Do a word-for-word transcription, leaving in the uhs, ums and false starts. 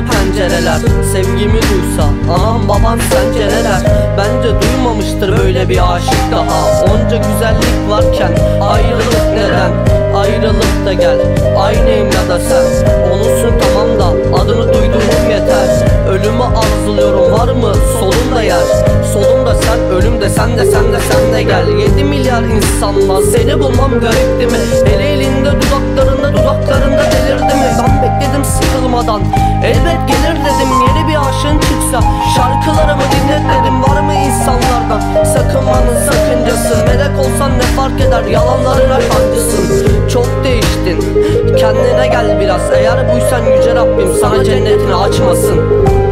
kapalı pencereler. Sevgimi duysa anam baban sence neler? Bence duymamıştır böyle bir aşık daha. Onca güzellik varken ayrılık neden? Ayrılık da gel, aynıyım ya da sen. Onusun tamam da adını duyduğum yeter. Ölümü arzuluyorum, var mı solunda yer? Solumda sen, ölüm de sen de sen de sen de gel. Yedi milyar insanla seni bulmam garip değil mi? Ele elinde dudaklarında dudaklarında delirdi mi? Ben bekledim sıkılmadan, elbet gelir dedim. Yeni bir aşığın çıksa şarkılarımı dinlet dedim. Var mı insanlardan sakınmanın sakıncası? Melek olsan ne fark eder, yalanlarına kancısın. Çok değiştin, kendine gel biraz. Eğer buysan yüce Rabbim sana cennetini açmasın.